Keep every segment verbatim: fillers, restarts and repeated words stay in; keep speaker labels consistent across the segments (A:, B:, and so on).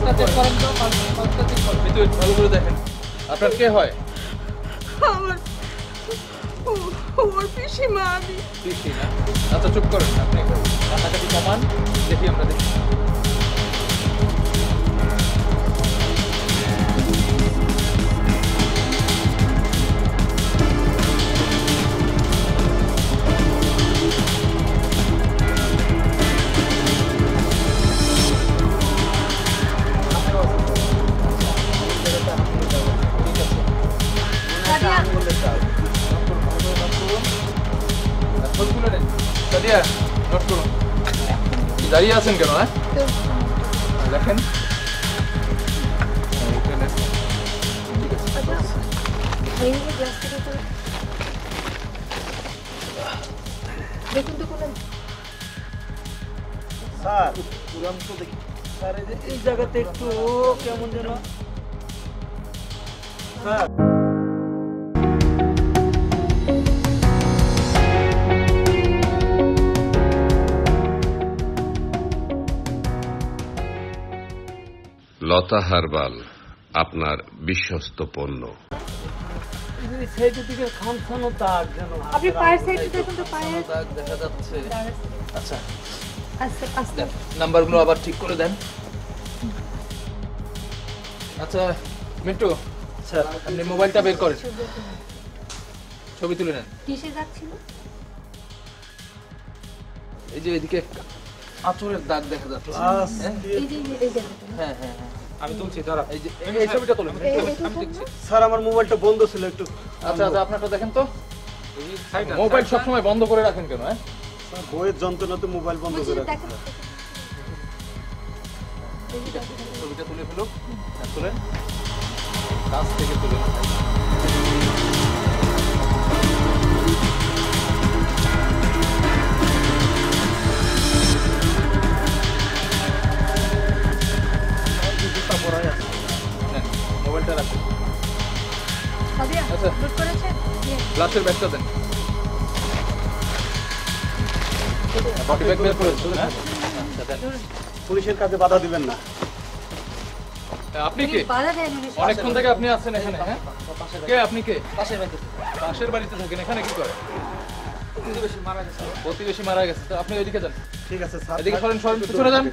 A: Check করেন তো, পাঁচটা চেক করেন। এই তো ভালো করে দেখেন, আপনার কে হয়?
B: আমার ওর পিসিমা আমি।
A: পিসি না? আচ্ছা চুপ করেন, আপনি কান্নাকাটি কমান, দেখি আমরা দেখি। দাঁড়িয়ে আছেন কেন? হ্যাঁ দেখেন,
B: দেখুন তো কোনো
C: স্যার পুরান তো দেখি স্যার, এই যে এই জায়গাতে একটু কেমন যেন স্যার।
D: লতা হারবাল আপনার বিশ্বস্ত পণ্য।
B: আপনি পায়ের সাইডে দেখুন তো, পায়ের
A: দাগ দেখা যাচ্ছে। আচ্ছা
B: আস্তে আস্তে
A: নাম্বারগুলো আবার ঠিক করে দেন। আচ্ছা মিন্টু স্যার, আপনি মোবাইলটা বের করেন, ছবি তুলে নেন।
B: কিসে যাচ্ছিল?
A: এই যে এদিকে আঁচড়ের দাগ দেখা যাচ্ছে।
B: এই যে এই জায়গাটা।
A: হ্যাঁ হ্যাঁ হ্যাঁ আমি তুলছি, দাঁড়া। এই যে এই ছবিটা তুলেন, আমি দেখছি।
C: স্যার আমার মোবাইলটা বন্ধ ছিল একটু।
A: আচ্ছা আচ্ছা আপনারটা দেখেন তো। মোবাইল সবসময় বন্ধ করে রাখেন কেন? হ্যাঁ
C: বইয়ের যন্ত্রণাতে মোবাইল বন্ধ করে রাখি।
A: ছবিটা তুলে ফেলুক, তুলেন কাছ থেকে তুলেন। মোবাইলটা রাখেন। আচ্ছা লাস্টের ব্যাগটা দেন। বডি ব্যাগ বের করেন।
C: পুলিশের কাজে বাধা দিবেন না।
A: আপনি কে? অনেকক্ষণ থেকে আপনি আছেন এখানে? হ্যাঁ কে আপনি? কে? পাশের বাড়িতে। পাশের বাড়িতে থাকেন, এখানে কি করে? প্রতিবেশী মারা গেছে। প্রতিবেশী মারা গেছে, তো আপনি ওইদিকে যান।
C: ঠিক আছে স্যার।
A: এদিকে সরেন, সরেন, পিছনে যান।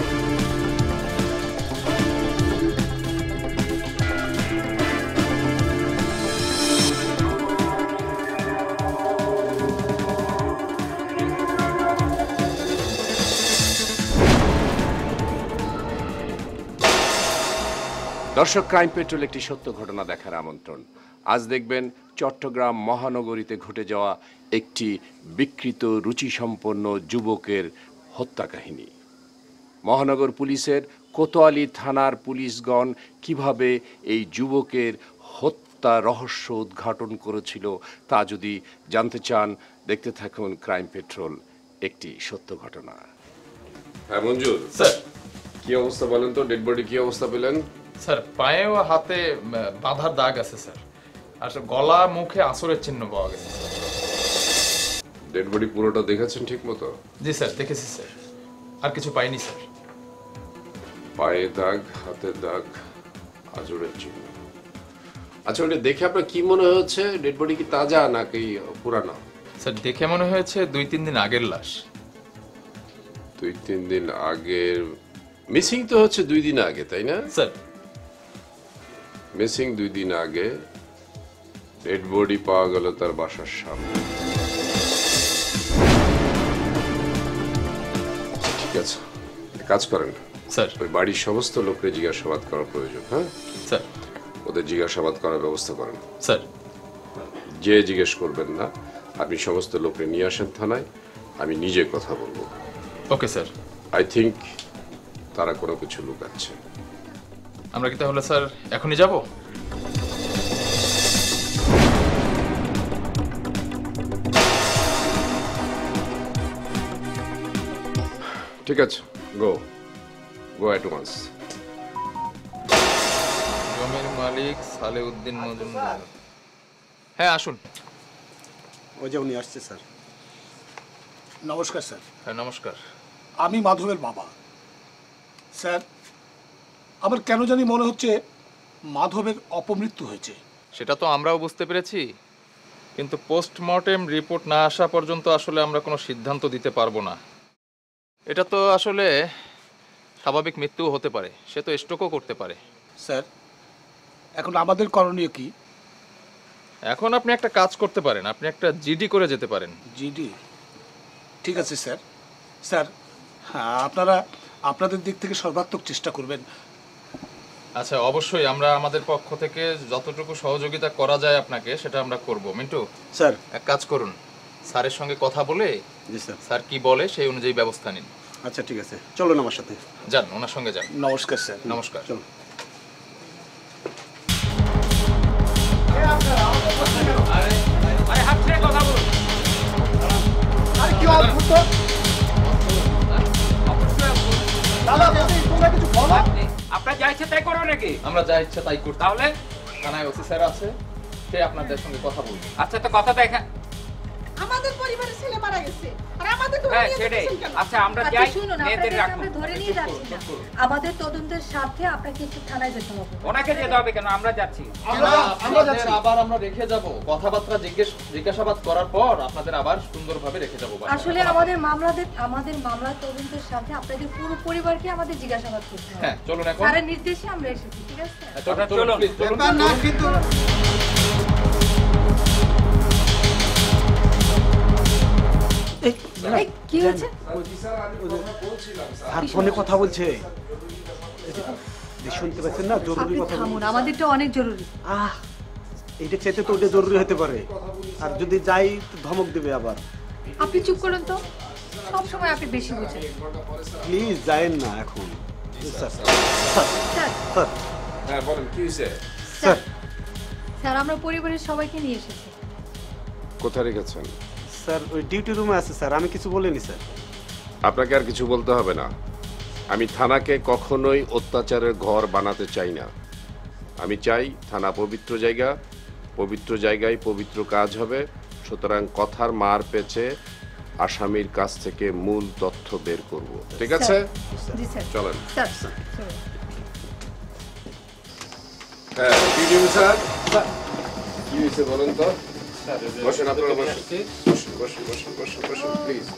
D: দর্শক, ক্রাইম পেট্রোল একটি সত্য ঘটনা দেখার আমন্ত্রণ। আজ দেখবেন চট্টগ্রাম মহানগরীতে ঘটে যাওয়া একটি বিকৃত রুচিসম্পন্ন যুবকের হত্যা কাহিনী। মহানগর পুলিশের কোতোয়ালি থানার পুলিশগণ কিভাবে এই যুবকের হত্যা রহস্য উদ্ঘাটন করেছিল তা যদি জানতে চান, দেখতে থাকুন ক্রাইম পেট্রোল একটি সত্য ঘটনা। হ্যাঁ মঞ্জুর
A: স্যার,
D: কি অবস্থা বলেন তো? ডেড বডি কি অবস্থা পেলেন?
A: স্যার পায়ে ও হাতে বাঁধার দাগ আছে স্যার, আর গলা মুখে আঁচড়ের চিহ্ন পাওয়া গেছে।
D: ডেড বডি পুরোটা দেখেছেন ঠিক মতো?
A: জি স্যার দেখেছি স্যার, আর কিছু পাইনি স্যার।
D: পায়ে দাগ, হাতে দাগ, আঁচড়ের চিহ্ন। আচ্ছা ওটা দেখে আপনার কি মনে হচ্ছে? ডেড বডি কি তাজা নাকি পুরানো?
A: স্যার দেখে মনে হয়েছে দুই তিন দিন আগের লাশ।
D: দুই তিন দিন আগের? মিসিং তো হচ্ছে দুই দিন আগে, তাই না
A: স্যার?
D: মিসিং দুই দিন আগে, ডেড বডি পাওয়া গেল তার বাসার সামনে। ঠিক আছে, কাজ করেন
A: স্যার।
D: ওই বাড়ির সমস্ত লোককে জিজ্ঞাসাবাদ করা প্রয়োজন। হ্যাঁ
A: স্যার।
D: ওদের জিজ্ঞাসাবাদ করার ব্যবস্থা করেন।
A: স্যার।
D: যে জিজ্ঞেস করবেন না, আপনি সমস্ত লোককে নিয়ে আসেন থানায়, আমি নিজে কথা বলবো।
A: Okay sir.
D: আই থিঙ্ক তারা কোনো কিছু লুকাচ্ছে।
A: আমরা কি তাহলে স্যার এখনই যাব?
D: ঠিক আছে, গো গো অ্যাট ওয়ান্স।
A: জমির মালিক সালেউদ্দিন মজুমদার। হ্যাঁ আসুন।
C: ওই যে উনি আসছে স্যার।
E: নমস্কার স্যার।
A: হ্যাঁ নমস্কার।
E: আমি মাধবের বাবা। স্যার আমার কেন জানি মনে হচ্ছে মাধবের অপমৃত্যু হয়েছে।
A: সেটা তো আমরাও বুঝতে পেরেছি, কিন্তু পোস্টমর্টেম রিপোর্ট না আসা পর্যন্ত আসলে আমরা কোনো সিদ্ধান্ত দিতে পারবো না। এটা তো আসলে স্বাভাবিক মৃত্যুও হতে পারে, সে তো স্ট্রোকও করতে পারে।
E: স্যার, এখন আমাদের করণীয় কি?
A: এখন আপনি একটা কাজ করতে পারেন, আপনি একটা জিডি করে যেতে পারেন।
E: জিডি? ঠিক আছে স্যার। স্যার, হ্যাঁ, আপনারা আপনাদের দিক থেকে সর্বাত্মক চেষ্টা করবেন।
A: আচ্ছা, অবশ্যই আমরা আমাদের পক্ষ থেকে যতটুকু সহযোগিতা করা যায় আপনাকে সেটা আমরা করব। মিন্টু
C: স্যার।
A: এক কাজ করুন, স্যারের সঙ্গে কথা বলে
C: জি স্যার।
A: স্যার কি বলে সেই অনুযায়ী ব্যবস্থা নিন।
C: আচ্ছা ঠিক আছে, চলুন আমার সাথে।
A: যান, ওনার সঙ্গে যান।
E: নমস্কার স্যার।
A: নমস্কার।
C: চলুন।
F: আপনার যা ইচ্ছা তাই করো নাকি?
A: আমরা যা ইচ্ছা তাই করতে।
F: তাহলে
A: থানায় ওসি স্যার আছে, সে আপনাদের সঙ্গে কথা বলবে।
F: আচ্ছা, তো কথা দেখা।
B: আমাদের পরিবারের ছেলে মারা গেছে আর আমাদের তো
F: হ্যাঁ সেটাই। আচ্ছা আমরা
G: আচ্ছা
F: যাই,
G: শুনুন,
F: মেয়েদের
G: আপনাদের
F: রাখুন।
G: আমরা ধরে নিয়ে যাচ্ছি না। আমাদের তদন্তের স্বার্থে আপনাকে একটু থানায় যেতে হবে।
F: ওনাকে যেতে হবে কেন? আমরা যাচ্ছি।
A: আপনাদের আবার আমরা রেখে যাব, কথাবার্তা জিজ্ঞেস জিজ্ঞাসাবাদ করার পর আপনাদের আবার সুন্দরভাবে রেখে যাব।
G: আসলে আমাদের মামলাদের আমাদের মামলার তদন্তের সাথে আপনাদের পুরো পরিবারকে আমাদের জিজ্ঞাসাবাদ করতে হবে।
A: হ্যাঁ চলুন এখন।
G: স্যারের নির্দেশে আমরা এসেছি, ঠিক আছে?
A: চলুন চলুন প্লিজ চলুন।
E: না, কিন্তু
G: এই, কি হয়েছে?
C: আর ফোনে কথা বলছে, এই শুনতে পাচ্ছেন না? জরুরি
G: আপনি
C: কথা বলছে।
G: থামুন, আমাদেরটা অনেক জরুরি।
C: আহ, এইটা চাইতে তো ওটা জরুরি হতে পারে, আর যদি যাই তো ধমক দেবে আবার।
G: আপনি চুপ করুন তো, সব সময় আপনি বেশি বুঝেন।
C: প্লিজ যায়েন না এখন। স্যার,
G: স্যার
C: স্যার,
D: হ্যাঁ বলেন, কি হয়েছে?
C: স্যার,
G: স্যার আমরা পরিবারের সবাইকে নিয়ে এসেছি।
D: কোথায় রেখেছেন?
C: স্যার ওই ডিউটি রুমে আছে স্যার, আমি কিছু বলিনি স্যার।
D: আপনাকে আর কিছু বলতে হবে না। আমি থানাকে কখনোই অত্যাচারের ঘর বানাতে চাই না। আমি চাই থানা পবিত্র জায়গা, পবিত্র জায়গায় পবিত্র কাজ হবে। সুতরাং কথার মার পেছে আসামির কাছ থেকে মূল তথ্য বের করব, ঠিক আছে?
G: জি স্যার।
D: চলেন।
G: স্যার স্যার
D: হ্যাঁ, কি হয়েছে স্যার? কি হয়েছে বলেন তো? বসেন, আপনারা বসেন। বসুন বসুন বসুন বসুন বসুন প্লিজ।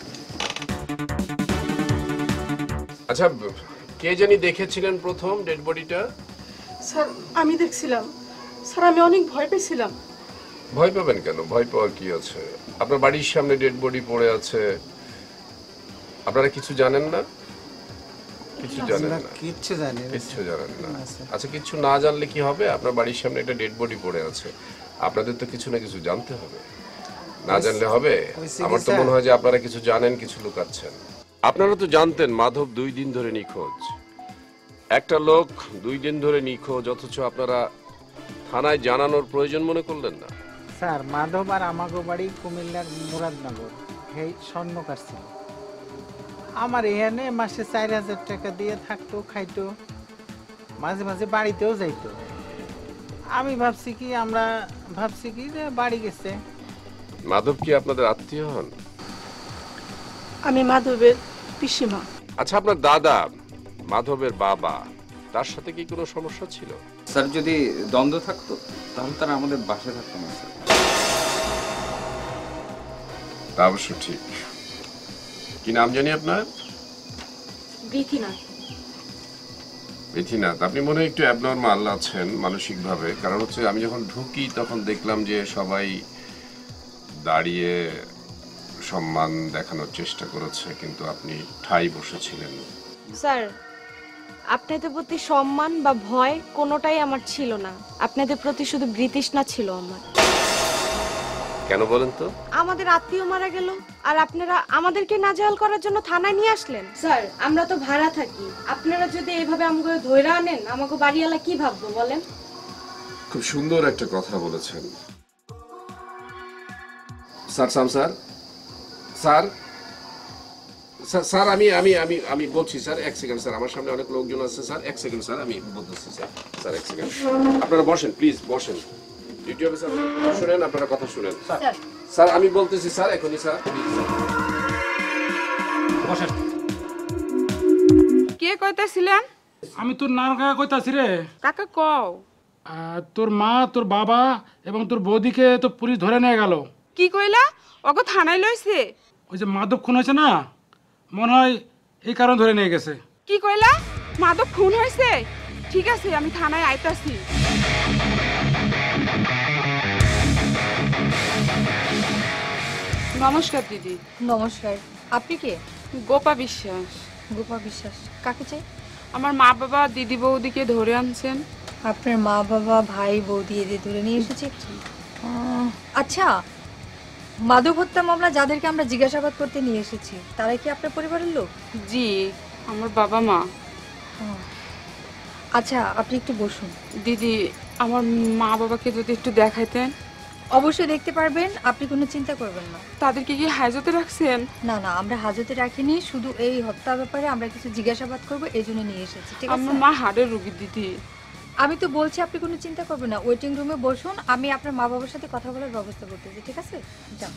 D: আচ্ছা, কে জানি দেখেছিলেন প্রথম ডেড বডিটা?
B: স্যার আমি দেখছিলাম স্যার, আমি অনেক ভয় পেয়েছিলাম।
D: ভয় পাবেন কেন? ভয় পাওয়ার কি আছে? আপনার বাড়ির সামনে ডেড বডি পড়ে আছে, আপনারা কিছু জানেন না? কিছু জানেন না?
H: কিচ্ছু জানি না।
D: কিচ্ছু জানেন না? আচ্ছা, কিছু না জানলে কি হবে? আপনার বাড়ির সামনে একটা ডেড বডি পড়ে আছে, আপনাদের তো কিছু না কিছু জানতে হবে, না জানলে হবে? আমার তো মনে হয় যে আপনারা কিছু জানেন, কিছু লুকাচ্ছেন। আপনারা তো জানতেন মাধব দুই দিন ধরে নিখোঁজ। একটা লোক দুই দিন ধরে নিখোঁজ, অথচ আপনারা থানায় জানানোর প্রয়োজন মনে করলেন না।
H: স্যার মাধব আর আমাগো বাড়ি কুমিল্লার মুরাদনগর, এই স্বর্ণকার ছিল। আমার এখানে মাসে চার হাজার টাকা দিয়ে থাকতো, খাইতো, মাঝে মাঝে বাড়িতেও যাইতো। আমি ভাবছি কি আমরা ভাবছি কি যে বাড়ি গেছে।
D: মাধব কি আপনাদের আত্মীয় হন?
B: আমি মাধবের পিসিমা।
D: আচ্ছা, আপনার দাদা মাধবের বাবা, তার সাথে কি কোনো সমস্যা ছিল?
F: স্যার যদি দ্বন্দ্ব থাকতো তাহলে তারা আমাদের বাসায় থাকতো না স্যার।
D: তা অবশ্য ঠিক। কি নাম জানি আপনার?
G: বৃথিনাথ।
D: বিথিনাথ। আপনি মনে হয় একটু অ্যাবনর্মাল আছেন মানসিকভাবে, কারণ হচ্ছে আমি যখন ঢুকি তখন দেখলাম যে সবাই দাঁড়িয়ে সম্মান দেখানোর চেষ্টা করেছে, কিন্তু আপনি ঠাই বসেছিলেন।
I: স্যার আপনাদের প্রতি সম্মান বা ভয় কোনোটাই আমার ছিল না, আপনাদের প্রতি শুধু বিতৃষ্ণা ছিল আমার।
D: কেন বলেন তো?
I: আমাদের আত্মীয় মারা গেল আর আপনারা আমাদেরকে নাজেহাল করার জন্য থানায় নিয়ে আসলেন। স্যার আমরা তো ভাড়া থাকি, আপনারা যদি এইভাবে আমাকে ধইরা আনেন আমাকে বাড়িওয়ালা কি ভাববো বলেন?
D: খুব সুন্দর একটা কথা বলেছেন। স্যার সাম স্যার স্যার স্যার স্যার আমি আমি আমি আমি বলছি স্যার, এক সেকেন্ড স্যার, আমার সামনে অনেক লোকজন আছে স্যার, এক সেকেন্ড স্যার, আমি বলতেছি স্যার। স্যার এক সেকেন্ড, আপনারা বসেন প্লিজ, বসেন। ডিউটি অফিসার শুনেন, আপনারা কথা শুনেন।
G: স্যার
D: স্যার আমি বলতেছি স্যার, এখনই স্যার প্লিজ।
F: বসেন।
I: কে কইতেছিলেন?
J: আমি তোর নাম কাকা কইতাছি রে।
K: কাকা কও।
J: আহ, তোর মা, তোর বাবা এবং তোর বৌদিকে তো পুলিশ ধরে নিয়ে গেল।
K: কি কইলা? ওকে থানায় লইছে?
J: ওই যে মাদক খুন হয়েছে না, মনে হয় এই কারণে ধরে নিয়ে গেছে।
K: কি কইলা? মাদক খুন হয়েছে? ঠিক আছে, আমি থানায় আইতাছি। নমস্কার দিদি।
G: নমস্কার। আপনি কে?
K: গোপা বিশ্বাস।
G: গোপা বিশ্বাস। কাকে চাই?
K: আমার মা বাবা দিদি বৌদিকে ধরে আনছেন।
G: আপনার মা বাবা ভাই বৌদি এদের ধরে নিয়ে এসেছি। আচ্ছা, মাদক হত্যা মামলা যাদেরকে আমরা জিজ্ঞাসাবাদ করতে নিয়ে এসেছি তারা কি আপনার পরিবারের লোক?
K: জি, আমার বাবা মা।
G: আচ্ছা, আপনি একটু বসুন।
K: দিদি, আমার মা বাবাকে যদি একটু দেখাইতেন।
G: অবশ্যই দেখতে পারবেন, আপনি কোনো চিন্তা করবেন না।
K: তাদেরকে কি হাজতে রাখছেন?
G: না না, আমরা হাজতে রাখিনি, শুধু এই হত্যা ব্যাপারে আমরা কিছু জিজ্ঞাসাবাদ করব এই জন্য নিয়ে এসেছি। ঠিক আছে?
K: আমার মা হাড়ের রোগী দিদি।
G: আমি তো বলছি আপনি কোনো চিন্তা করবেন না, ওয়েটিং রুমে বসুন, আমি আপনার মা বাবার সাথে কথা বলার ব্যবস্থা করতেছি। ঠিক আছে, যান।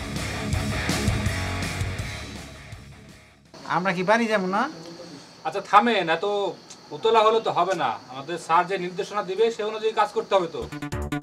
H: আমরা কি বাড়ি যাবো না?
A: আচ্ছা থামেন, এত উতলা হলে তো হবে না। আমাদের স্যার যে নির্দেশনা দিবে সে অনুযায়ী কাজ করতে হবে তো।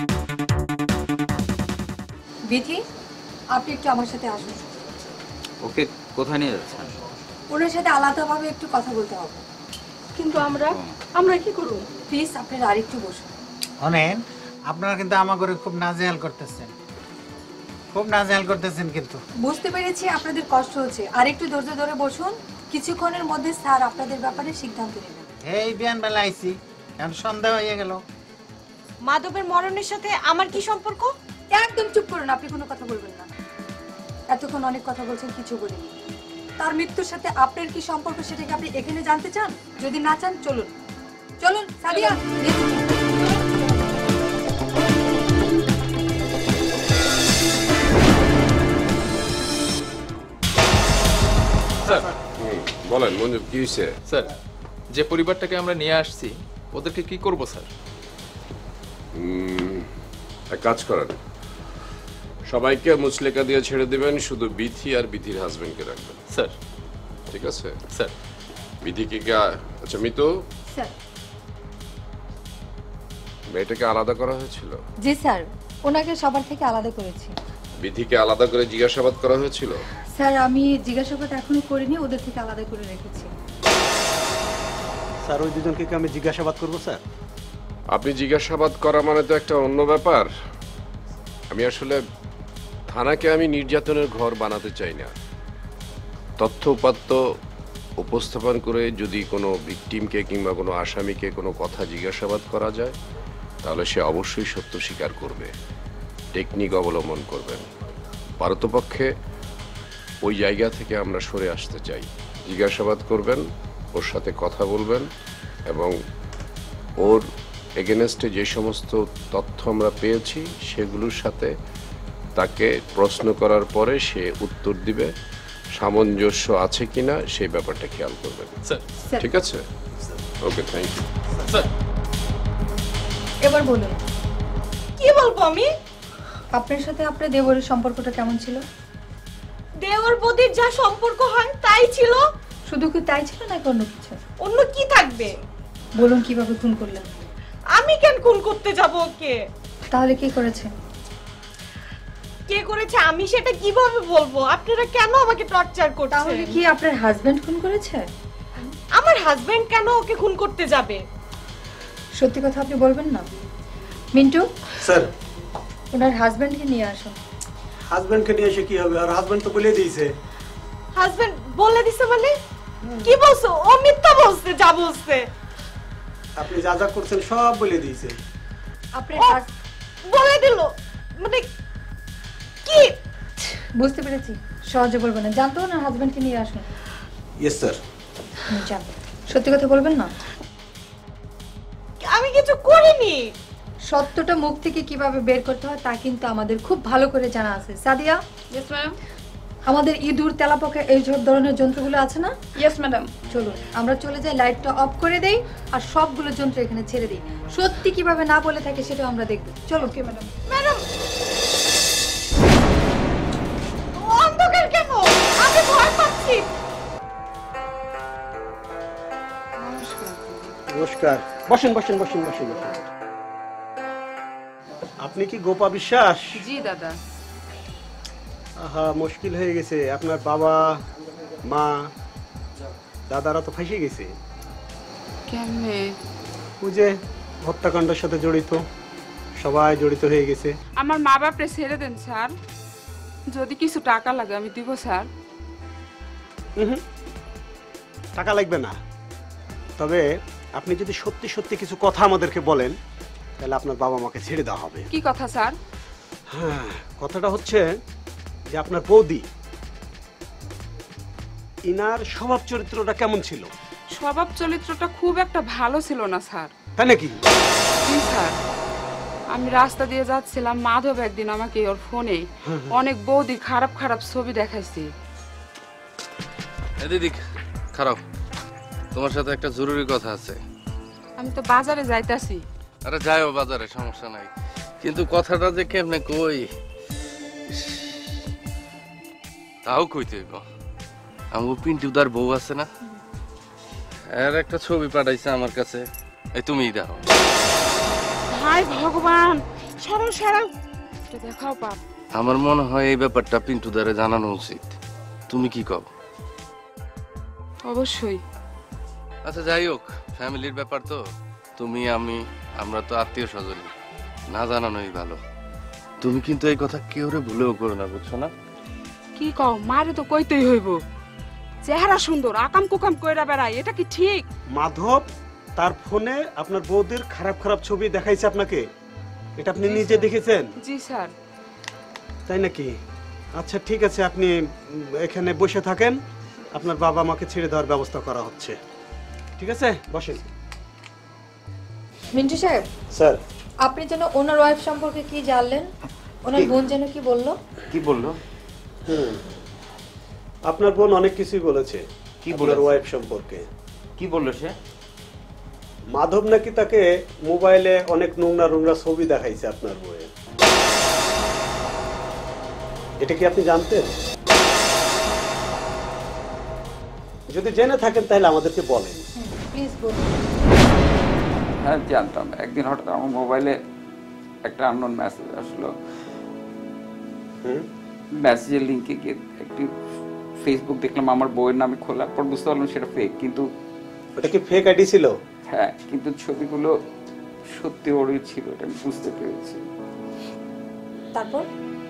G: বিথি, আপনি একটু আমার সাথে আসুন।
F: ওকে কোথায় নিয়ে যাচ্ছেন?
G: ওনার সাথে আলাদাভাবে একটু কথা বলতে হবে।
I: কিন্তু আমরা আমরা কি করব?
G: প্লিজ আপনারা আরেকটু বসুন।
H: শোনেন, আপনারা কিন্তু আমাকে খুব নাজেহাল করতেছেন, খুব নাজেহাল করতেছেন। কিন্তু
G: বুঝতে পেরেছি আপনাদের কষ্ট হচ্ছে, আরেকটু ধৈর্য ধরে বসুন। কিছুক্ষণের মধ্যে স্যার আপনাদের ব্যাপারে সিদ্ধান্ত নেবেন।
H: এই বিয়ান বেলা আইছি, এখন সন্ধ্যা হয়ে গেল।
I: মাধবের মরণের সাথে আমার কি সম্পর্ক?
G: একদম চুপ করুন, আপনি কোনো কথা বলবেন না। এতক্ষণ অনেক কথা বলছেন, কিছু বলিনি। তার মৃত্যুর সাথে আপনার কি সম্পর্ক সেটা কি আপনি এখানে জানতে চান? যদি না চান চলুন, চলুন সাদিয়া।
A: স্যার
D: বলেন মঞ্জুর, কি হয়েছে?
A: স্যার, যে পরিবারটাকে আমরা নিয়ে আসছি ওদেরকে কি করব স্যার?
D: এক কাজ করেন, সবাইকে মুচলেকা দিয়ে ছেড়ে দিবেন, শুধু বিথি আর বিথির হাজবেন্ডকে রাখবেন।
A: স্যার
D: ঠিক আছে
A: স্যার।
D: বিধিকে কি? আচ্ছা মিতু,
G: স্যার।
D: মেয়েটাকে আলাদা করা হয়েছিল?
G: জি স্যার, ওনাকে সবার থেকে আলাদা করেছি।
D: বিধিকে আলাদা করে জিজ্ঞাসাবাদ করা হয়েছিল?
G: স্যার, আমি জিজ্ঞাসাবাদ এখনো করিনি, ওদের থেকে আলাদা করে রেখেছি।
C: স্যার, ওই দুজনকে কি আমি জিজ্ঞাসাবাদ করবো স্যার?
D: আপনি জিজ্ঞাসাবাদ করা মানে তো একটা অন্য ব্যাপার। আমি আসলে থানাকে আমি নির্যাতনের ঘর বানাতে চাই না। তথ্য উপাত্ত উপস্থাপন করে যদি কোনো ভিকটিমকে কিংবা কোনো আসামিকে কোনো কথা জিজ্ঞাসাবাদ করা যায় তাহলে সে অবশ্যই সত্য স্বীকার করবে, টেকনিক অবলম্বন করবেন। পারতপক্ষে ওই জায়গা থেকে আমরা সরে আসতে চাই। জিজ্ঞাসাবাদ করবেন, ওর সাথে কথা বলবেন এবং ওর এগেনস্টে যে সমস্ত তথ্য আমরা পেয়েছি সেগুলোর সাথে তাকে প্রশ্ন করার পরে সে উত্তর দিবে, সামঞ্জস্য আছে কিনা সেই ব্যাপারটা খেয়াল করবেন।
A: স্যার।
D: ঠিক আছে, ওকে, থ্যাংক ইউ।
A: স্যার
G: এবার বলুন।
I: কি বলবো আমি?
G: আপনার সাথে আপনার দেবরের সম্পর্কটা কেমন ছিল?
I: দেওর বদির যা সম্পর্ক হয় তাই ছিল।
G: শুধু কি তাই ছিল নাকি অন্য কিছু?
I: অন্য কি থাকবে?
G: বলুন কিভাবে খুন করলেন?
I: আমি কেন খুন করতে যাব ওকে?
G: তাহলে কে করেছে?
I: কে করেছে আমি সেটা কিভাবে বলবো? আপনারা কেন আমাকে টর্চার করছেন?
G: তাহলে কি আপনার হাজবেন্ড খুন করেছে?
I: আমার হাজবেন্ড কেন ওকে খুন করতে যাবে?
G: সত্যি কথা আপনি বলবেন না? মিন্টু
C: স্যার,
G: ওনার হাজবেন্ডকে নিয়ে আসুন।
C: হাজবেন্ডকে নিয়ে এসে কি হবে? আর হাজবেন্ড তো বলে দিয়েছে।
I: হাজবেন্ড বলে দিছে মানে? কি বলছো? ও মিথ্যা বলছে, যা বলছে।
C: আপনি যা যা করছেন সব বলে দিয়েছে।
G: আপনার
I: বলে দিল মানে কি?
G: বুঝতে পেরেছি, সহজে বলবেন না। জানতো না হাজবেন্ডকে নিয়ে আসুন।
C: Yes sir.
G: যান, সত্যি কথা বলবেন না?
I: আমি কিছু করিনি।
G: সত্যটা মুখ থেকে কিভাবে বের করতে হয় তা কিন্তু আমাদের খুব ভালো করে জানা আছে। সাদিয়া।
K: Yes madam.
G: আমাদের ইঁদুর, তেলাপোকা এই সব ধরনের যন্ত্রগুলো আছে না?
K: Yes madam.
G: চলুন আমরা চলে যাই, লাইটটা অফ করে দেই আর সবগুলো যন্ত্র এখানে ছেড়ে দিই। সত্যি কিভাবে না বলে থাকে সেটা আমরা দেখব। চলো। Okay madam.
I: ম্যাডাম, অন্ধকার কেন? আমি ভয় পাচ্ছি।
K: নমস্কার।
C: নমস্কার, বসেন বসেন বসেন বসেন বসেন। আপনি কি গোপা বিশ্বাস?
K: জি দাদা।
C: আহা, মুশকিল হয়ে গেছে। আপনার বাবা মা দাদারা তো ফাঁসে গেছে।
K: কেমনে?
C: ওই যে হত্যাকাণ্ডের সাথে জড়িত সবাই জড়িত হয়ে গেছে।
K: আমার মা বাপরে ছেড়ে দেন স্যার, যদি কিছু টাকা লাগে আমি দিব স্যার।
C: হুম, টাকা লাগবে না, তবে আপনি যদি সত্যি সত্যি কিছু কথা আমাদেরকে বলেন তাহলে আপনার বাবা মাকে ছেড়ে দেওয়া হবে।
K: কি কথা স্যার?
C: হ্যাঁ, কথাটা হচ্ছে যে আপনার বৌদি, ইনার স্বভাব চরিত্রটা কেমন ছিল?
K: স্বভাব চরিত্রটা খুব একটা ভালো ছিল না স্যার।
C: তাই নাকি?
K: জি স্যার, আমি রাস্তা দিয়ে যাচ্ছিলাম, মাধব একদিন আমাকে ওর ফোনে অনেক বৌদি খারাপ খারাপ ছবি দেখাইছে।
A: দিদি খারাপ, তোমার সাথে একটা জরুরি কথা আছে।
K: আমি তো বাজারে যাইতাছি।
A: আরে যাইও বাজারে, সমস্যা নাই, কিন্তু কথাটা যে কেমনে কই তাও কইতে হইব। আমার পিন্টুদার বউ আছে না, এর একটা ছবি পাঠাইছে আমার কাছে, এই তুমিই দেখো।
K: হায় ভগবান, সরো সরো, এটা দেখাও পাপ।
A: আমার মনে হয় এই ব্যাপারটা পিন্টুদারে জানানো উচিত, তুমি কি কও?
K: অবশ্যই।
A: আচ্ছা যাই হোক, ফ্যামিলির ব্যাপার তো, তুমি আমি আমরা তো আত্মীয় স্বজন, না জানানোই ভালো। তুমি কিন্তু এই কথা কেউরে ভুলেও করো না, বুঝছো না?
K: কি কও? মারে তো কইতেই হইব, চেহারা সুন্দর, আকাম কুকাম কইরা বেড়ায়, এটা কি ঠিক?
C: মাধব তার ফোনে আপনার বৌদির খারাপ খারাপ ছবি দেখাইছে আপনাকে, এটা আপনি নিজে দেখেছেন?
K: জি স্যার।
C: তাই নাকি? আচ্ছা ঠিক আছে, আপনি এখানে বসে থাকেন, আপনার বাবা মাকে ছেড়ে দেওয়ার ব্যবস্থা করা হচ্ছে। ঠিক আছে, বসেন।
G: মিন্টু সাহেব,
C: স্যার
G: আপনি যেন ওনার ওয়াইফ সম্পর্কে কি জানলেন? ওনার বোন যেন কি বললো?
F: কি বললো?
C: হুম, আপনার বোন অনেক কিছুই বলেছে।
F: কি
C: আপনার
F: বলেছে?
C: ওয়াইফ সম্পর্কে
F: কি বললো সে?
C: মাধব নাকি তাকে মোবাইলে অনেক নোংরা নোংরা ছবি দেখাইছে আপনার বউয়ের। এটা কি আপনি জানতেন? যদি জেনে থাকেন তাহলে আমাদেরকে বলেন
G: প্লিজ বলুন।
F: হ্যাঁ জানতাম। একদিন হঠাৎ আমার মোবাইলে একটা আননোন মেসেজ আসলো। মেসেজের লিঙ্কে গিয়ে একটি ফেসবুক দেখলাম আমার বউয়ের নামে খোলা, পর বুঝতে পারলাম সেটা ফেক। কিন্তু
C: ওটা কি ফেক আইডি ছিল?
F: হ্যাঁ, কিন্তু ছবিগুলো সত্যি ওরই ছিল, এটা আমি বুঝতে পেরেছি।
G: তারপর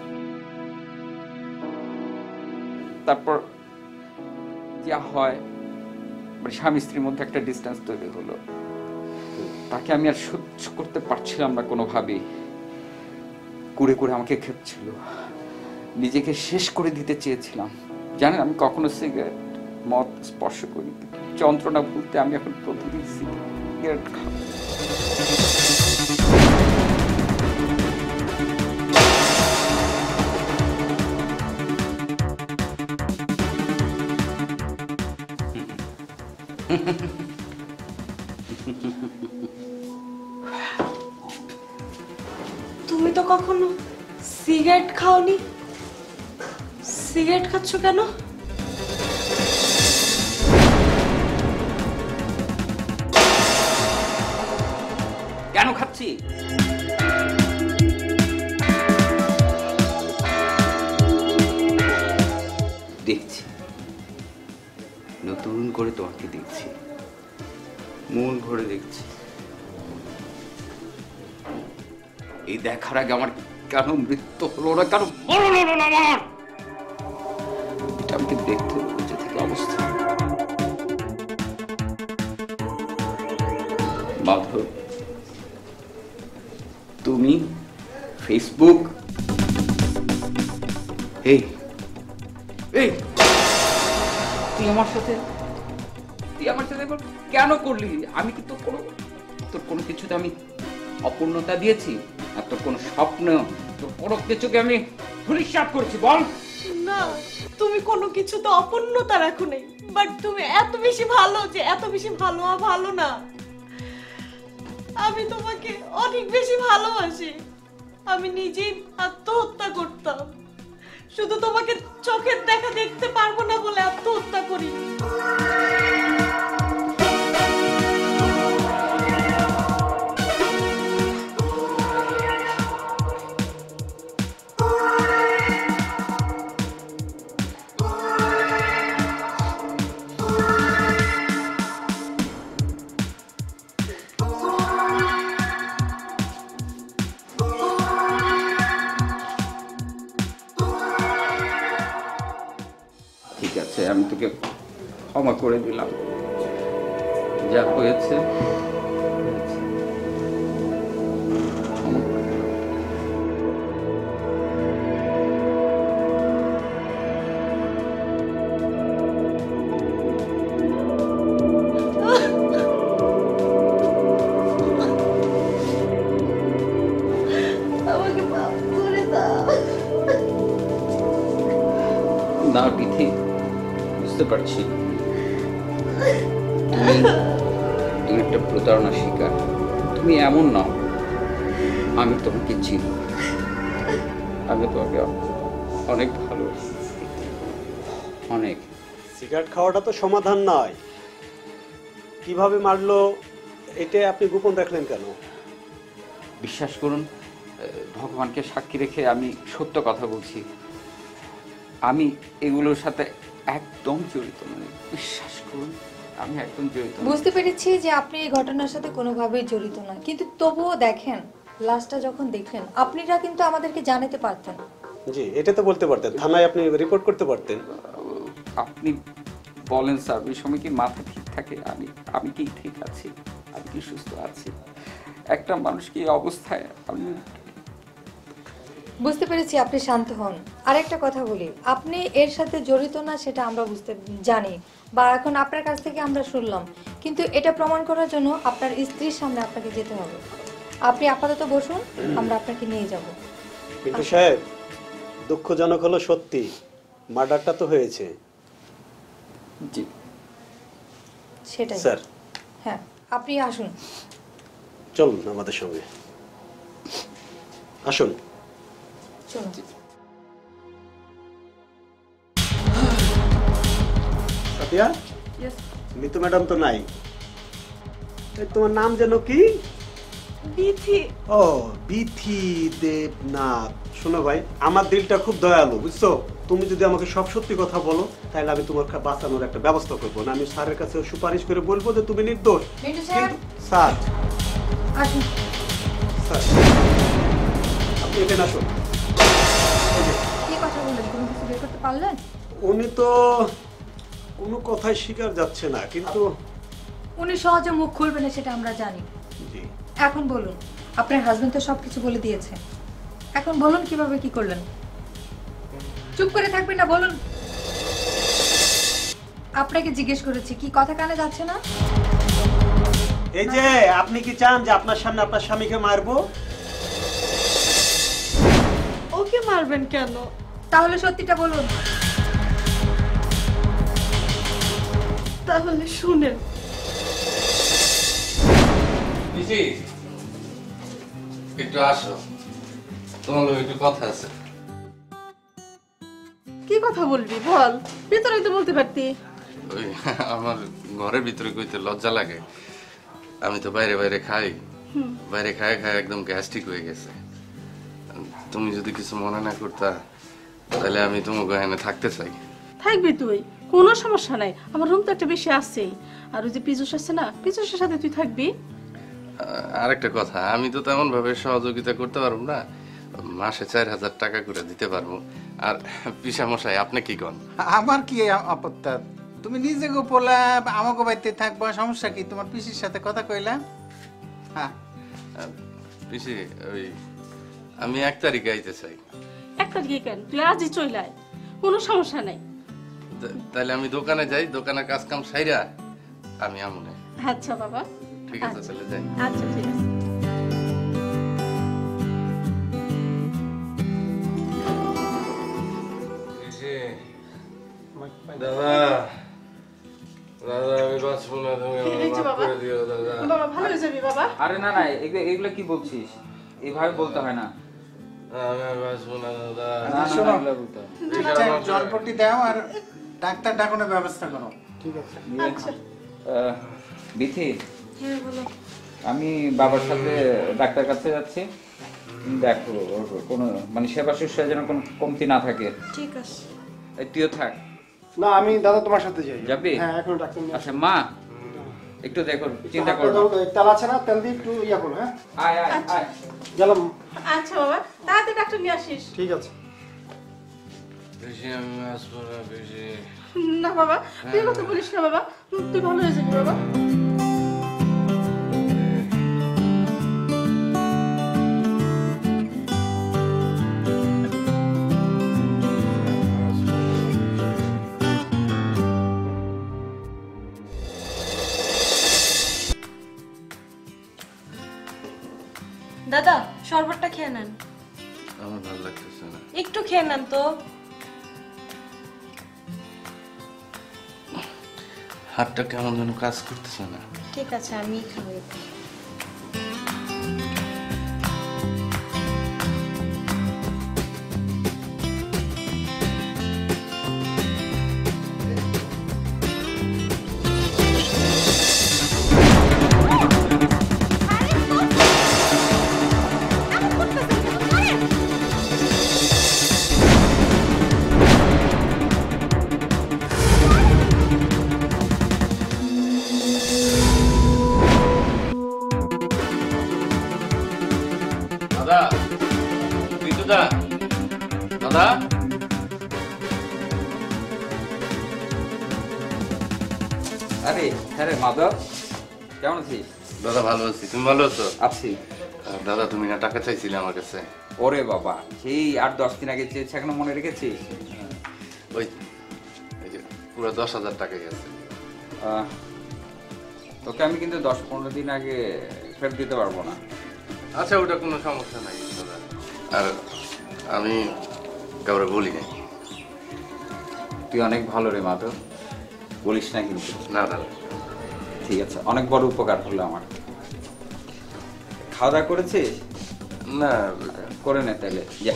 F: তারপর যা হয়, মানে স্বামী স্ত্রীর মধ্যে একটা ডিস্টেন্স তৈরি হলো। তাকে আমি আর সহ্য করতে পারছিলাম না কোনোভাবেই। কুড়ে কুড়ে আমাকে খেপছিল, নিজেকে শেষ করে দিতে চেয়েছিলাম। জানেন, আমি কখনো সিগারেট মদ স্পর্শ করি, যন্ত্রণা ভুলতে আমি এখন প্রতিদিন সিগারেট খাই।
I: তুমি তো কখনো সিগারেট খাওনি, সিগারেট খাচ্ছ কেন?
F: কেন খাচ্ছি? দেখছি, নতুন করে তোমাকে দেখছি, মন ভরে দেখছি। এই দেখার আগে আমার কেন মৃত্যু হলো না, কেন মরণ হলো না আমার, এটা আমাকে দেখতে হবে বেঁচে থেকে অবস্থা। মাধব, তুমি ফেসবুক, এই এই তুই আমার সাথে তুই আমার সাথে এবার কেন করলি? আমি কি তোর কোনো তোর কোনো কিছুতে আমি অপূর্ণতা দিয়েছি? আর তোর কোনো স্বপ্ন, তোর কোনো কিছুকে আমি ধূলিসাৎ করছি? বল
I: না, তুমি কোনো কিছু তো অপূর্ণতা রাখো নাই, বাট তুমি এত বেশি ভালো যে এত বেশি ভালো আর ভালো না। আমি তোমাকে অনেক বেশি ভালোবাসি। আমি নিজেই আত্মহত্যা করতাম, শুধু তোমাকে চোখের দেখা দেখতে পারবো না বলে আত্মহত্যা করি।
F: হয়েছে আমি তোকে ক্ষমা করে দিলাম। যা হয়েছে হয়েছে। ক্ষমা করে দিলাম।
L: আমাকে মাফ করে দাও।
F: না বিথি, বুঝতে পারছি তুমি তুমি একটা প্রতারণার শিকার। তুমি এমন নাও, আমি তোমাকে চিনি, আমি তোমাকে অনেক ভালোবাসি, অনেক।
C: সিগারেট খাওয়াটা তো সমাধান নয়। কিভাবে মারলো এটা আপনি গোপন রাখলেন কেন?
F: বিশ্বাস করুন, ভগবানকে সাক্ষী রেখে আমি সত্য কথা বলছি। আমি এগুলোর সাথে একদম জড়িত নই, বিশ্বাস করুন, আমি একদম জড়িত নই।
G: বুঝতে পেরেছি যে আপনি এই ঘটনার সাথে কোনোভাবেই জড়িত না, কিন্তু তবুও দেখেন লাশটা যখন দেখলেন আপনারা কিন্তু আমাদেরকে জানাতে পারতেন।
C: জি, এটা তো বলতে পারতেন, থানায় আপনি রিপোর্ট করতে পারতেন।
F: আপনি বলেন স্যার, ওই সময় কি মাথা ঠিক থাকে? আমি আমি কি ঠিক আছি? আমি কি সুস্থ আছি? একটা মানুষ কি এই অবস্থায়? আমি
G: বুঝতে পেরেছি, আপনি শান্ত হন। আরেকটা কথা বলি, আপনি এর সাথে জড়িত না সেটা আমরা বুঝতে জানি, বা এখন আপনার কাছ থেকে আমরা শুনলাম, কিন্তু এটা প্রমাণ করার জন্য আপনার স্ত্রীর সামনে আপনাকে যেতে হবে। আপনি আপাতত বসুন, আমরা আপনাকে নিয়ে যাব।
C: কিন্তু সাহেব, দুঃখজনক হলো সত্যি, মার্ডারটা তো হয়েছে।
F: জি
G: সেটাই
C: স্যার।
G: হ্যাঁ, আপনি আসুন।
C: চলুন আমাদের সঙ্গে, আসুন।
G: চলুন।
C: সাথিয়া, মিতু ম্যাডাম তো নাই। তোমার নাম যেন কি?
L: বিথি।
C: ও, বিথি দেবনাথ। শোনো ভাই, আমার দিলটা খুব দয়ালু, বুঝছো? তুমি যদি আমাকে সব সত্যি কথা বলো তাহলে আমি তোমার বাঁচানোর একটা ব্যবস্থা করবো না। আমি স্যারের কাছে সুপারিশ করে বলবো যে তুমি নির্দোষ। কিন্তু স্যার,
G: আসুন
C: স্যার, আপনি এখানে আসুন।
G: কি কথা বললেন? কোনো কিছু বের করতে পারলেন?
C: উনি তো কোনো কথাই স্বীকার যাচ্ছে না, কিন্তু
G: উনি সহজে মুখ খুলবেন না সেটা আমরা জানি।
C: জি,
G: এখন বলুন, আপনার হাজবেন্ড তো সবকিছু বলে দিয়েছে, এখন বলুন কিভাবে কি করলেন? চুপ করে থাকবেন না, বলুন। আপনাকে জিজ্ঞেস করেছি, কি কথা কানে যাচ্ছে না?
C: এই যে আপনি কি চান যে আপনার সামনে আপনার স্বামীকে মারবো?
L: ওকে মারবেন কেন?
G: তাহলে সত্যিটা বলুন।
L: তাহলে শুনেন।
A: বিজি, একটু আসো, তোমার লোক একটু কথা আছে।
L: কি কথা বলবি বল, ভিতরে তো বলতে পারতি।
A: ওই আমার ঘরের ভিতরে কইতে লজ্জা লাগে। আমি তো বাইরে বাইরে খাই, বাইরে খায় খায় একদম গ্যাস্ট্রিক হয়ে গেছে। তুমি যদি কিছু মনে না করতা তাহলে আমি তোমাকে এখানে থাকতে চাই।
L: থাকবি তুই, কোনো সমস্যা নাই। আমার রুম তো একটা বেশি আছেই। আর ওই যে পিজুস আছে না, পিজুসের সাথে তুই থাকবি।
A: আরেকটা কথা, আমি তো তেমন ভাবে সহযোগিতা করতে পারবো না, মাসে চার হাজার টাকা করে দিতে পারবো। আর পিসা মশাই, আপনি কি কন?
H: আমার কি আপত্তি? তুমি নিজে গোপলা আমাকে বাড়িতে থাকবা, সমস্যা কি? তোমার পিসির সাথে কথা কইলা। হ্যাঁ
A: পিসি, ওই আমি এক তারিখে আইতে চাই।
L: এক তারিখে কেন? তুই আজই চলে আয়, কোনো সমস্যা নাই।
A: তাহলে আমি দোকানে যাই, দোকানের কাজ কাম সাইরা আমি আমনে।
L: আচ্ছা বাবা,
A: ঠিক আছে, চলে যাই।
L: আচ্ছা ঠিক আছে।
A: দাদা, দাদা, আমি বাঁচবো না, তুমি আমাকে মাফ করে দিও দাদা।
L: বাবা ভালো হয়ে যাবি বাবা।
F: আরে না না, এগুলো এগুলো কি বলছিস? এইভাবে বলতে হয় না।
A: আমি আর বাঁচবো না দাদা।
F: না না, এগুলো বলতে হয় না।
H: জলপট্টি দাও আর ডাক্তার ডাকানোর ব্যবস্থা করো। ঠিক আছে।
L: আচ্ছা
F: আহ, বিথি,
L: হ্যাঁ বলো।
F: আমি বাবার সাথে ডাক্তার কাছে যাচ্ছি। তুমি দেখো ওর কোনো মানে সেবা শুশ্রূষা যেন কোনো কমতি না থাকে।
L: ঠিক আছে।
F: এই তুইও থাক।
M: না, আমি দাদা তোমার সাথে যাই।
F: যাবি?
M: হ্যাঁ, এখন ডাক্তার নিয়ে
F: আচ্ছা মা, একটু দেখো, চিন্তা করো না।
M: তেল আছে না, তেল দিয়ে একটু ইয়া করো। হ্যাঁ,
F: আয় আয় আয়।
M: গেলাম।
L: আচ্ছা বাবা, তাড়াতাড়ি ডাক্তার নিয়ে আসিস।
M: ঠিক আছে।
N: বেশি আমি আসবো না বেশি।
L: না বাবা তুই কথা বলিস না বাবা, তুই ভালো হয়ে যাবি বাবা।
I: দাদা শরবতটা খেয়ে নেন।
N: আমার ভালো লাগতেছে না।
I: একটু খেয়ে নেন তো।
N: হাতটা কেমন যেন কাজ করতেছে না।
I: ঠিক আছে আমি খাবো।
N: দাদা বিদুদা, দাদা
F: আরে হ্যাঁ রে মাধব, কেমন আছিস?
N: দাদা ভালো আছি, তুমি ভালো আছো?
F: আছি।
N: দাদা তুমি না টাকা চাইছিলে আমার কাছে?
F: ওরে বাবা, সেই আট দশ দিন আগে চেয়েছি, এখনো মনে রেখেছিস?
N: ওই এই যে পুরো দশ হাজার টাকাই আছে।
F: তোকে আমি কিন্তু দশ পনেরো দিন আগে ফেরত দিতে পারবো না।
N: আচ্ছা ওটা কোনো সমস্যা নাই দাদা, আর আমি কাউরে বলি নাই।
F: তুই অনেক ভালো রে মাধব, বলিস না কিন্তু।
N: না দাদা
F: ঠিক আছে, অনেক বড় উপকার হলো আমার। খাওয়া দাওয়া করেছিস?
N: না
F: করে নে তাহলে যা।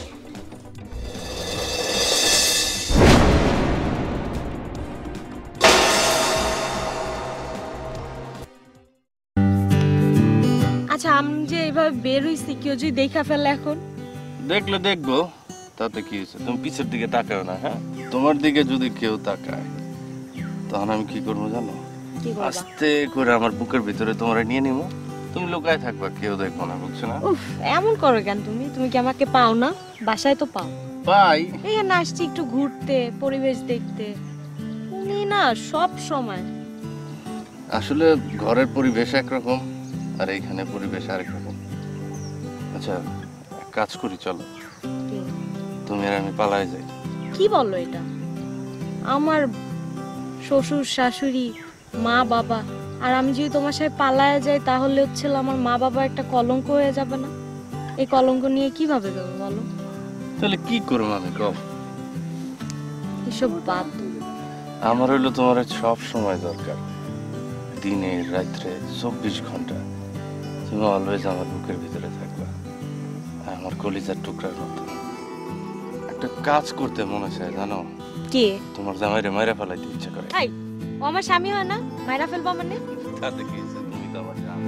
I: আচ্ছা আমি যে এইভাবে বের হইছি কেউ যদি দেখা ফেলে এখন?
N: দেখলে দেখবো, তাতে কি হয়েছে? তুমি পিছের দিকে তাকাও না। হ্যাঁ তোমার দিকে যদি কেউ তাকায় তখন আমি কি করবো জানো? আস্তে করে আমার বুকের ভিতরে তোমরা নিয়ে নিবো, তুমি লুকায় থাকবা, কেউ দেখবো না, বুঝছো না?
I: উফ এমন করো কেন তুমি? তুমি কি আমাকে পাও না? বাসায় তো পাও।
N: পাই।
I: এখানে আসছি একটু ঘুরতে, পরিবেশ দেখতে, উনি না সব সময়।
N: আসলে ঘরের পরিবেশ একরকম আর এইখানে পরিবেশ আরেক রকম। আচ্ছা এক কাজ করি, চলো তুমি আর আমি পালায় যাই।
I: কি বললো এটা? আমার শ্বশুর শাশুড়ি মা বাবা, আর আমি যদি তোমার সাথে পালায় যাই তাহলে হচ্ছে আমার মা বাবা একটা কলঙ্ক হয়ে যাবে না? এই কলঙ্ক নিয়ে কিভাবে দেবো বলো?
N: তাহলে কি করবো আমি কব?
I: এসব বাদ।
N: আমার হইলো তোমার সব সময় দরকার, দিনে রাত্রে চব্বিশ ঘন্টা তুমি অলওয়েজ আমার বুকের ভিতরে থাকবা, আমার কলিজার টুকরার মতো। একটা কাজ করতে মনে চায় জানো?
I: কে?
N: তোমার জামাইরে মাইরা ফেলাইতে ইচ্ছা করে।
I: এই ও আমার স্বামী হয় না? মাইরা ফেলবা মানে?
N: তাতে কি হয়েছে? তুমি তো আমার জামাই।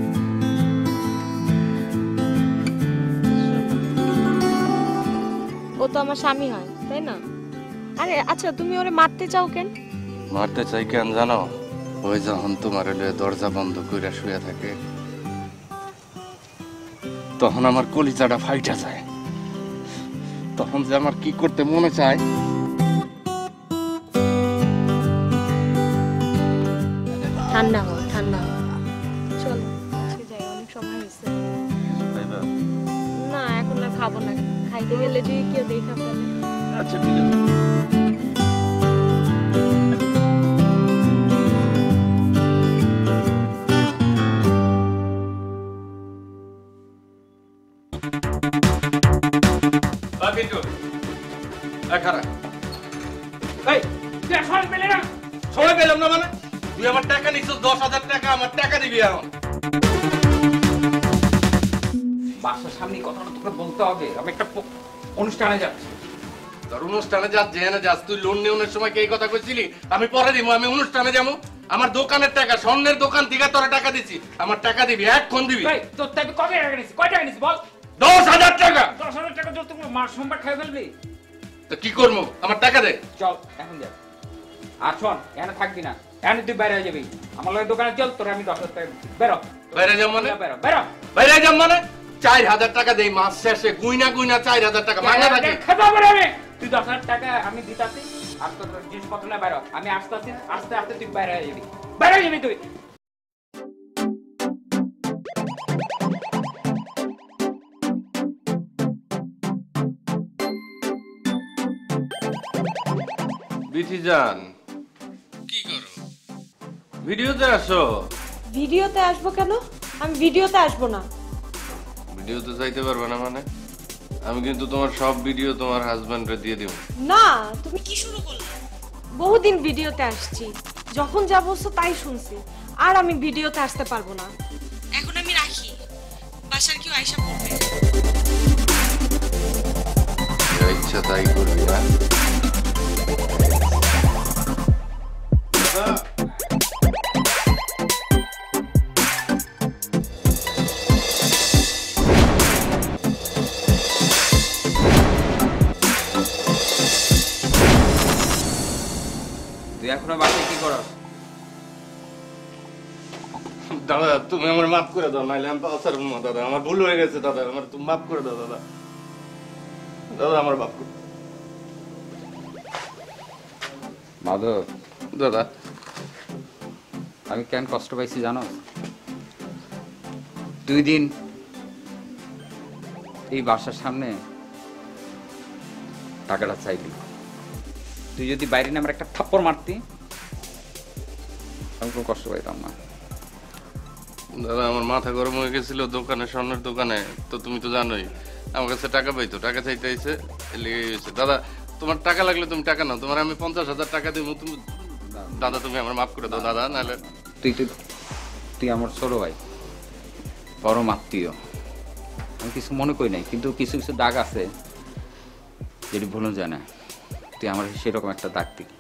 I: ও তো আমার স্বামী হয় তাই না? আরে আচ্ছা তুমি ওরে মারতে চাও কেন?
N: মারতে চাই কেন জানো? ওই যখন তোমার হলে দরজা বন্ধ করে শুয়ে থাকে তখন আমার কলিজাটা ফাইটা যায়, তখন যে আমার কি করতে মনে চায়।
I: ঠান্ডা হও ঠান্ডা হও, চলো যাই, অনেক সময় হয়েছে। না এখন আর খাবো না, খাইতে গেলে যদি কেউ দেখা ফেলে।
N: আচ্ছা ঠিক আছে।
A: সময় পেলাম না মানে? তুই আমার টাকা নিচ্ছিস দশ হাজার টাকা, আমার টাকা দিবি এখন।
F: বাসার সামনে কথাটা তোকে বলতে হবে, আমি একটা অনুষ্ঠানে যাচ্ছি।
N: তোর অনুষ্ঠানে যাস যেখানে যাস, তুই লোন নেওয়ার সময় কি এই কথা কইছিলি আমি পরে দিব? আমি অনুষ্ঠানে যাবো, আমার দোকানের টাকা, স্বর্ণের দোকান থেকে তোরা টাকা দিছি, আমার টাকা দিবি, এক্ষণ দিবি।
F: তোর টাকা কবে টাকা নিছিস? কয় টাকা নিছিস বল?
N: দশ হাজার টাকা।
F: দশ হাজার টাকা তোর তুমি মাস সোমবার খাই ফেলবি?
N: তো কি করবো? আমার টাকা দে।
F: চল এখন যা। আর শোন, এখানে থাকবি না, এখানে তুই বাইরে যাবি। আমার লগে দোকানে চল, তোর আমি দশ হাজার টাকা বেরো।
N: বাইরে যাবো মানে?
F: বেরো বেরো
N: বাইরে যাবো মানে? চার হাজার টাকা দেই মাস শেষে, গুইনা গুইনা চার হাজার টাকা মাইনা রাখি।
F: খেতে হবে আমি তুই দশ হাজার টাকা আমি দিতাছি আর তোর জিনিসপত্র না বাইরে আমি আস্তে আস্তে আস্তে আস্তে তুই বাইরে হয়ে যাবি বাইরে হয়ে যাবি তুই
N: বিথি জান কি করো ভিডিওতে আসো
I: ভিডিওতে আসবো কেন? আমি ভিডিওতে আসবো না।
N: ভিডিওতে যাইতে পারবে না মানে? আমি কিন্তু তোমার সব ভিডিও তোমার হাজবেন্ডরে দিয়ে দিব।
I: না, তুমি কি শুরু করলে? বহুদিন ভিডিওতে আসছি, যখন যা বলছো তাই শুনছি, আর আমি ভিডিওতে আসতে পারবো না। এখন আমি রাখি, বাসার কেউ আইসা পড়বে।
N: যা ইচ্ছা তাই করবি না?
F: তুই এখনো বাসায় কি করস?
N: দাদা তুমি আমার মাফ করে দাও, নাইলে আমি পাওয়ার মা। দাদা আমার ভুল হয়ে গেছে দাদা, আমার তুমি মাফ করে দাও দাদা। দাদা আমার মাফ করে
F: মাধব
N: দাদা।
F: আমি কেন কষ্ট পাইছি জানো? দুই দিন এই বাসার সামনে টাকাটা চাইলি, তুই যদি বাইরে নামে একটা থাপ্পড় মারতি আমি কোনো কষ্ট পাইতাম না।
N: দাদা আমার মাথা গরম হয়ে গেছিল দোকানে, স্বর্ণের দোকানে, তো তুমি তো জানোই আমার কাছে টাকা পাইতো, টাকা চাইতে আইছে, লেগে গেছে। দাদা তোমার টাকা লাগলে তুমি টাকা নাও, তোমার আমি পঞ্চাশ হাজার টাকা দিব, তুমি দাদা তুমি আমার মাফ করে দাও দাদা। নাহলে
F: তুই তুই তুই আমার ছোট ভাই, পরম আত্মীয়, আমি কিছু মনে করি নাই, কিন্তু কিছু কিছু দাগ আছে যেটি ভুলন যায় না। তুই আমার সেরকম একটা দাগ দিলি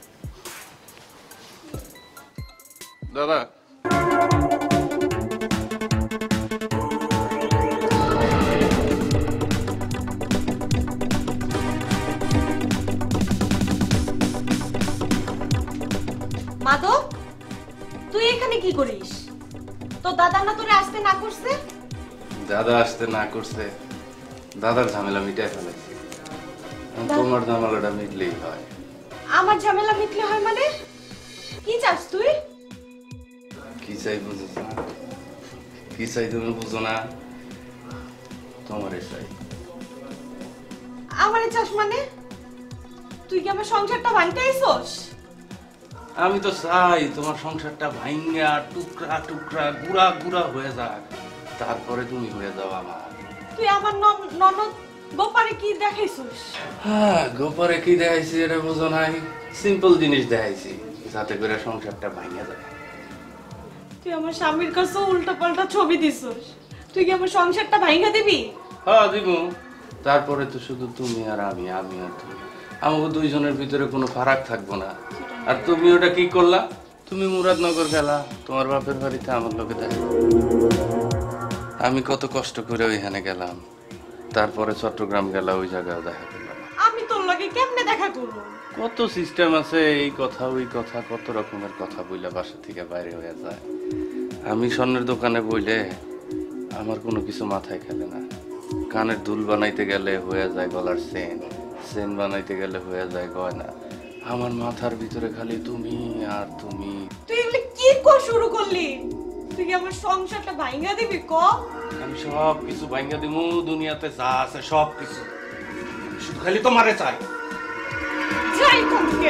N: দাদা।
I: মাধব, তুই এখানে কি করিস? তো দাদা না তোরে আসতে না করছে?
N: দাদা আসতে না করছে, দাদার ঝামেলা মিটাই ফেলাইছি, তোমার ঝামেলাটা মিটলেই হয়।
I: আমার ঝামেলা মিটলে হয় মানে? কি চাস তুই?
N: কি চাই বুঝো না? কি চাই তুমি বুঝো না? তোমারে চাই।
I: আমারে চাস মানে? তুই কি আমার সংসারটা ভাঙতে আইছস?
N: আমি তো চাই তোমার সংসারটা ভাঙ্গা টুকরা টুকরা গুড়া গুড়া হয়ে যাক, তারপরে তুমি হয়ে যাও আমার।
I: তুই আমার ননদ গোপারে কি দেখাইছস?
N: হ্যাঁ, গোপারে কি দেখাইছি এটা বুঝো নাই? সিম্পল জিনিস দেখাইছি যাতে করে সংসারটা ভাঙ্গা যায়।
I: তুই আমার স্বামীর কাছে উল্টা পাল্টা ছবি দিছস, তুই কি আমার সংসারটা ভাঙা দিবি?
N: হ্যাঁ দিব, তারপরে তো শুধু তুমি আর আমি, আমি আর তুমি, আমাকে দুইজনের ভিতরে কোনো ফারাক থাকবো না। আর তুমি ওটা কি করলা? তুমি মুরাদনগর গেলা, তোমার বাপের বাড়িতে আমার লোকে দেখা। আমি কত কষ্ট করে ওইখানে গেলাম, তারপরে চট্টগ্রাম গেলা, ওই জায়গায় দেখা করলাম।
I: আমি তোর লগে কেমনে দেখা করব?
N: কত সিস্টেম আছে, এই কথা ওই কথা, কত রকমের কথা বইলা বাসা থেকে বাইরে হয়ে যায়। আমি স্বর্ণের দোকানে বইলে আমার কোনো কিছু মাথায় খেলে না। কানের দুল বানাইতে গেলে হয়ে যায় গলার চেন, চেন বানাইতে গেলে হয়ে যায় গয়না। আমার মাথার ভিতরে খালি তুমি আর তুমি।
I: তুই এগুলো কি কর শুরু করলি? তুই কি আমার সংসারটা ভাঙা দিবি ক?
N: আমি সব কিছু ভাঙ্গা দিমু, দুনিয়াতে যা আছে সব কিছু, শুধু খালি তোমারে চাই।
I: যাই কোন থেকে?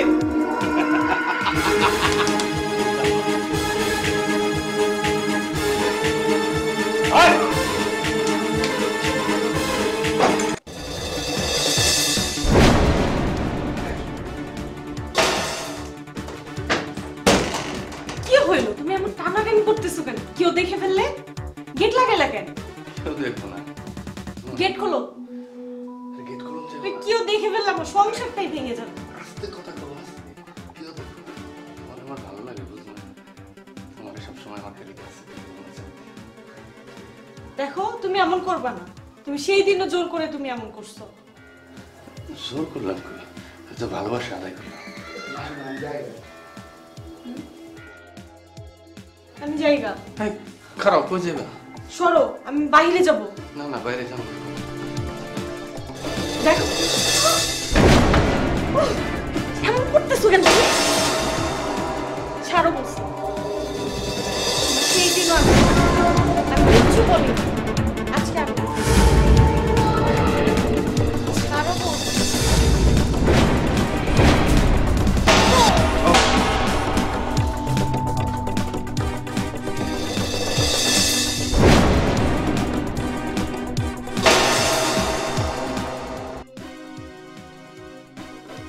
I: কি হইলো? তুমি এমন টানাটানি করতেছো কেন? কেউ দেখে ফেললে? গেট লাগাইলা কেন?
N: কেউ দেখবো না।
I: গেট খোলো।
N: গেট খুলুন।
I: কেউ দেখে ফেললে আমার সংসারটাই ভেঙে যাবে।
N: আস্তে কথা বলো, কেউ দেখবো না। তোমার আমার ভালো লাগে বুঝলো, তোমার সবসময় আমার খালি কাছে।
I: দেখো তুমি এমন করবা না, তুমি সেই দিনও জোর করে তুমি এমন করছো।
N: জোর করলাম কই? তো ভালোবাসা আদায় করলাম।
I: আমি যাইগা।
N: খারাপ কই যাবে?
I: সরো, আমি বাইরে যাব।
N: না না, বাইরে যাবো।
I: দেখো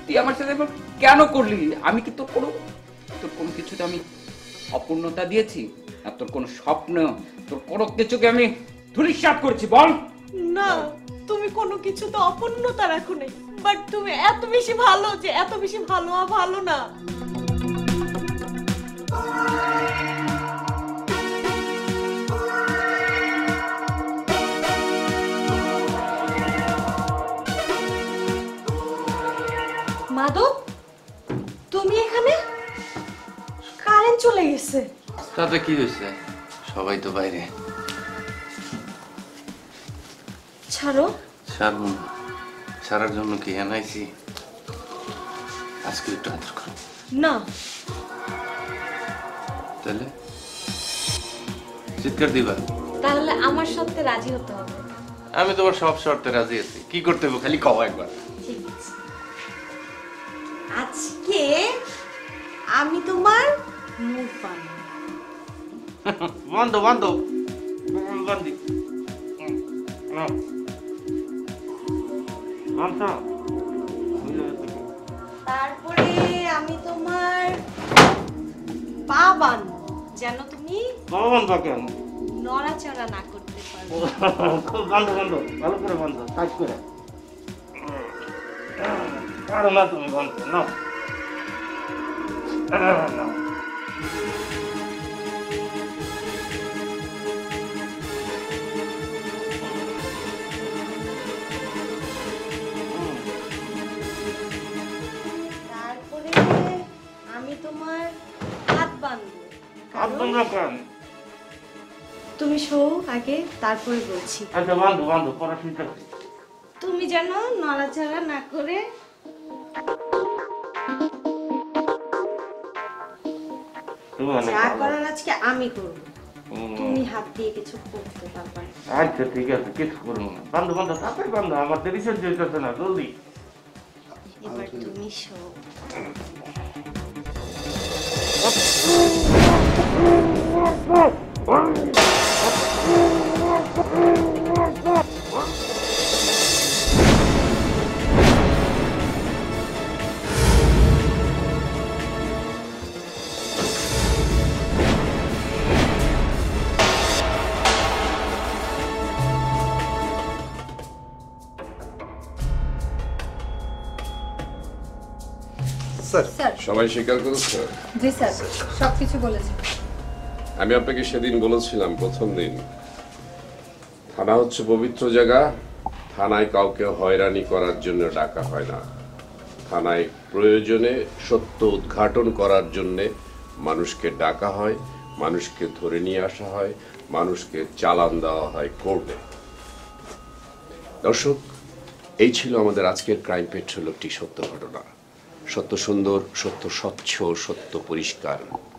F: তুই আমার সাথে এবার কেন করলি? আমি কি তোর কোনো তোর কোনো কিছুতে আমি অপূর্ণতা দিয়েছি? আর তোর কোনো স্বপ্ন, তোর কোনো কিছুকে আমি ধূলিসাৎ করছি? বল
I: না, তুমি কোনো কিছু তো অপূর্ণতা রাখো নাই, বাট তুমি এত বেশি ভালো যে এত বেশি ভালো আর ভালো না। মাধব, তুমি এখানে? কারেন্ট চলে গেছে।
N: তাতে কি হয়েছে? সবাই তো বাইরে।
I: ছাড়ো।
N: ছাড়বো না। ছাড়ার জন্য কি আনাইছি? আজকে একটু আদর করো।
I: না।
N: তাহলে চিৎকার দিবা?
I: তাহলে আমার শর্তে রাজি হতে হবে।
N: আমি তোমার সব শর্তে রাজি আছি। কি করতে হবে খালি কও একবার।
I: ঠিক আছে। আজকে আমি তোমার মুখ বানাবো।
N: বন্ধ বন্ধ বন্ধ।
I: তারপরে আমি তোমার পা বানবো যেন তুমি নড়াচড়া না করতে পারো।
N: বন্ধ বন্ধ ভালো করে বন্ধ কাজ করে পারো না তুমি বন্ধ না।
I: তারপরে আমি তোমার হাত বানবো। তুমি শো আগে, তারপরে বলছি।
N: আচ্ছা বন্ধ বন্ধ পড়াশোনা করি।
I: তুমি যেন নড়াচড়া না করে যা করার আজকে আমি করবো। তুমি হাত দিয়ে কিছু করতে পারবে না।
N: আচ্ছা ঠিক আছে, কিছু করবো না। বন্ধ বন্ধ তাড়াতাড়ি বন্ধ, আমার দেরি সহ্য হইতেছে না, জলদি।
I: এবার তুমি শো।
G: স্যার।
D: সবাই স্বীকার করেছে?
G: জি স্যার, সবকিছু বলেছি।
D: আমি আপনাকে সেদিন বলেছিলাম প্রথম দিন, থানা হচ্ছে পবিত্র জায়গা। থানায় কাউকে হয়রানি করার জন্য ডাকা হয় না। থানায় প্রয়োজনে সত্য উদ্ঘাটন করার জন্য মানুষকে ডাকা হয়, মানুষকে ধরে নিয়ে আসা হয়, মানুষকে চালান দেওয়া হয় কোর্টে। দর্শক, এই ছিল আমাদের আজকের ক্রাইম পেট্রোল, একটি সত্য ঘটনা। সত্য সুন্দর, সত্য স্বচ্ছ, সত্য পরিষ্কার।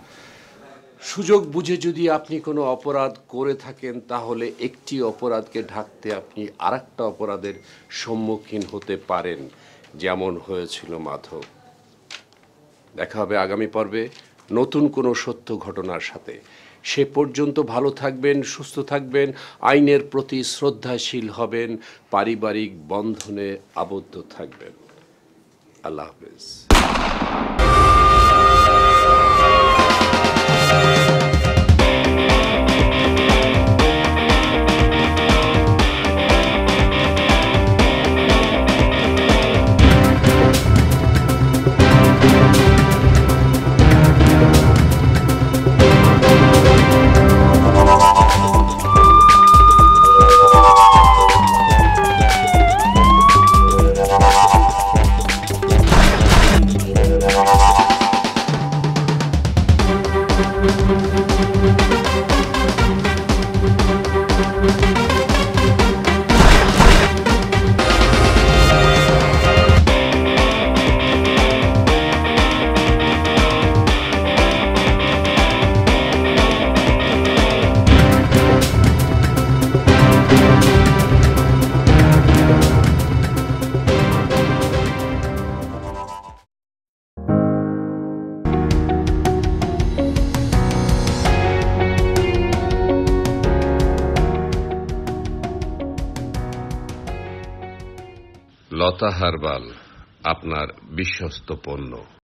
D: সুযোগ বুঝে যদি আপনি কোনো অপরাধ করে থাকেন, তাহলে একটি অপরাধকে ঢাকতে আপনি আরেকটা অপরাধের সম্মুখীন হতে পারেন, যেমন হয়েছিল মাধব। দেখা হবে আগামী পর্বে নতুন কোনো সত্য ঘটনার সাথে। সে পর্যন্ত ভালো থাকবেন, সুস্থ থাকবেন, আইনের প্রতি শ্রদ্ধাশীল হবেন, পারিবারিক বন্ধনে আবদ্ধ থাকবেন। আল্লাহ হাফেজ। লতা হারবাল আপনার বিশ্বস্ত পণ্য।